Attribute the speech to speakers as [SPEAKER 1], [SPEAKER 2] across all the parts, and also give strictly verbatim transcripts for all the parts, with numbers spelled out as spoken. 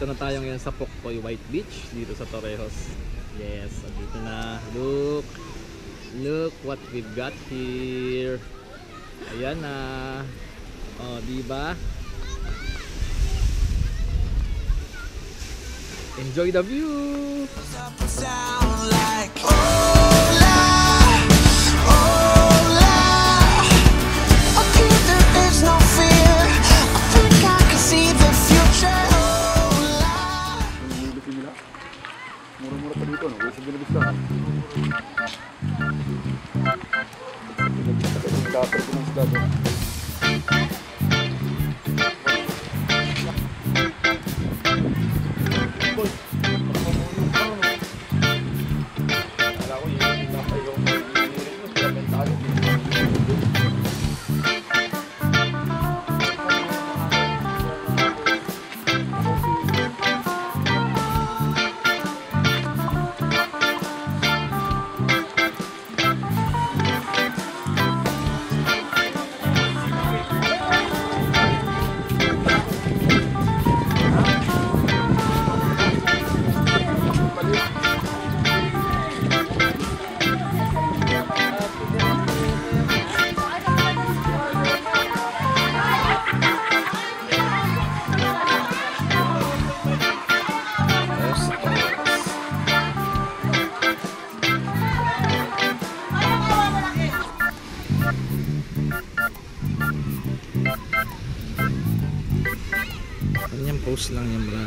[SPEAKER 1] Andito na tayo ngayon sa Poctoy White Beach dito sa Torrijos. Yes, andito na. Look. Look what we've got here. Ayan na. Oh, di ba? Enjoy the view.
[SPEAKER 2] Mura-mura pa dito, no? Gusto binabis lang. Dapat ko ng isda doon. Boy, magpamulong pa, no? Kala ko yun, napayong hinihirin mo, sila mentalo.
[SPEAKER 1] Kanyang post lang yan, bro.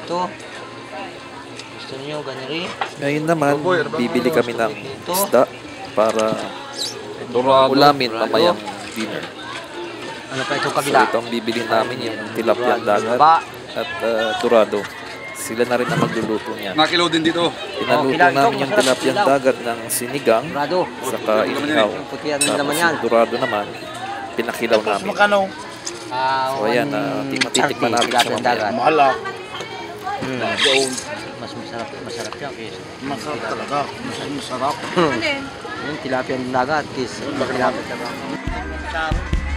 [SPEAKER 3] Ito. Gusto niyo ganiri?
[SPEAKER 4] Ngayon naman, bibili kami ng isda para
[SPEAKER 2] Durado.
[SPEAKER 4] ulamin mamayang dinner.
[SPEAKER 3] Ano pa itong
[SPEAKER 4] So
[SPEAKER 3] kabila?
[SPEAKER 4] itong bibili namin yung Tilapiang Dagat
[SPEAKER 3] Ba?
[SPEAKER 4] at uh, Durado. Sila na rin ang magluluto niya.
[SPEAKER 2] Nakilaw din dito.
[SPEAKER 4] Pinaluto
[SPEAKER 3] Oh, kilaw.
[SPEAKER 4] namin
[SPEAKER 3] Ito,
[SPEAKER 4] yung
[SPEAKER 3] masarap,
[SPEAKER 4] Tilapiang
[SPEAKER 3] kilaw.
[SPEAKER 4] Dagat ng sinigang,
[SPEAKER 3] Durado.
[SPEAKER 4] saka inihaw.
[SPEAKER 3] Puti ang
[SPEAKER 4] Tapos
[SPEAKER 3] laman yan.
[SPEAKER 4] yung Durado naman, pinakilaw namin.
[SPEAKER 3] Ah,
[SPEAKER 4] So ayan,
[SPEAKER 3] one
[SPEAKER 4] uh, titikman natin siya
[SPEAKER 3] Tilapiang
[SPEAKER 4] mamaya.
[SPEAKER 3] Dagat.
[SPEAKER 2] Mahal ah.
[SPEAKER 3] Hmm. Mas masarap, masarap siya kaysa.
[SPEAKER 2] Masarap talaga. Masarap. Masarap.
[SPEAKER 3] Yung Tilapiang Dagat kaysa Tilapiang Dagat.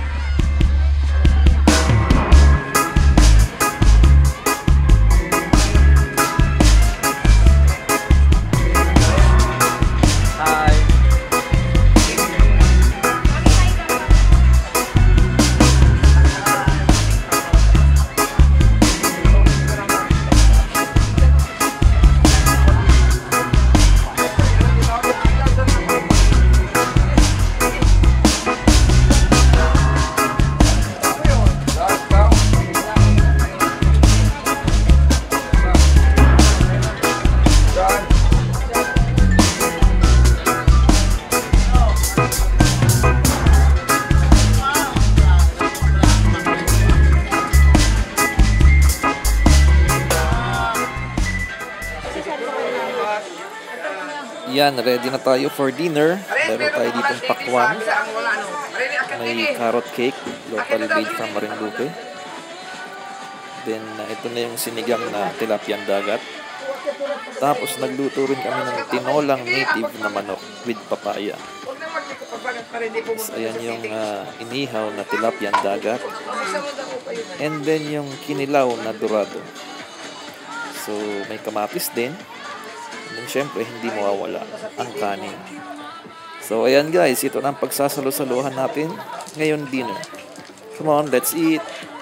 [SPEAKER 4] Yan, ready na tayo for dinner. Meron tayo ditong pakwan. May carrot cake, local made from Marinduque. Then, uh, ito na yung sinigang na Tilapiang Dagat. Tapos, nagluto rin kami ng tinolang native na manok with papaya. So, ayan yung uh, inihaw na Tilapiang Dagat. And then, yung kinilaw na Durado. So, may kamatis din. And then, syempre, hindi mawawala ang kanin. So, ayan guys, ito na ang pagsasalo-saluhan natin ngayon dinner. Come on, let's eat!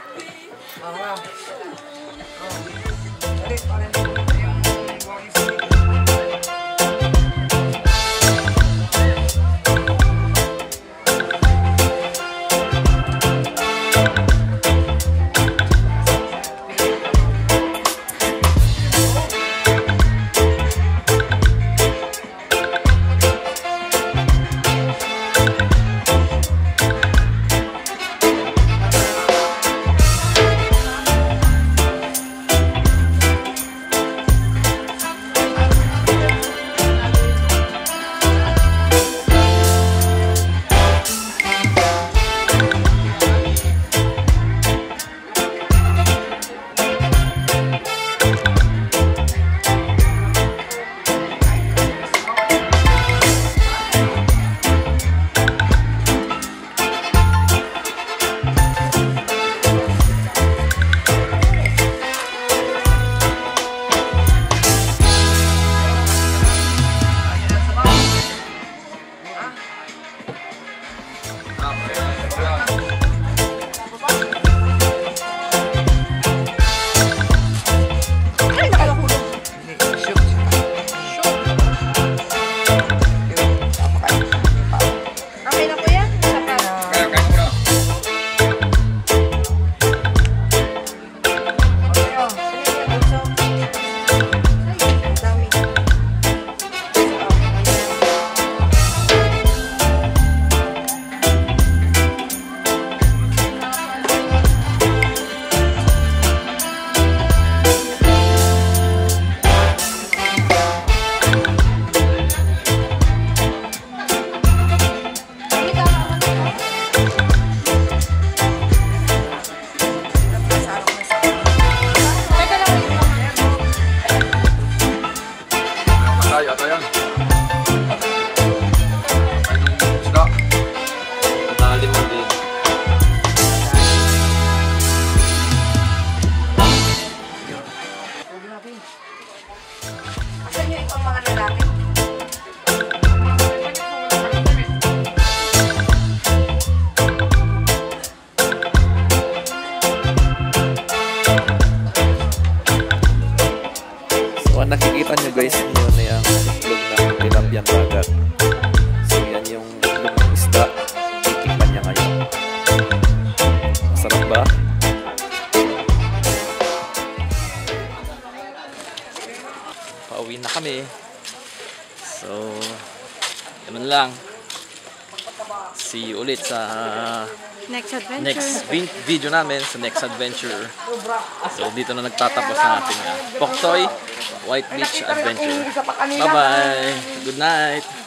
[SPEAKER 4] Nakikita nyo guys, yun na yung itlog ng Tilapiang Dagat. So yan yung itlog ng isda. Titikman niya ngayon. Masarap ba?
[SPEAKER 1] kami. So, naman lang. See you ulit sa
[SPEAKER 5] Next adventure.
[SPEAKER 1] next vin- video namin, sa next adventure. So, dito na nagtatapos ang ating uh, Poctoy White Beach adventure. Bye-bye! Good night!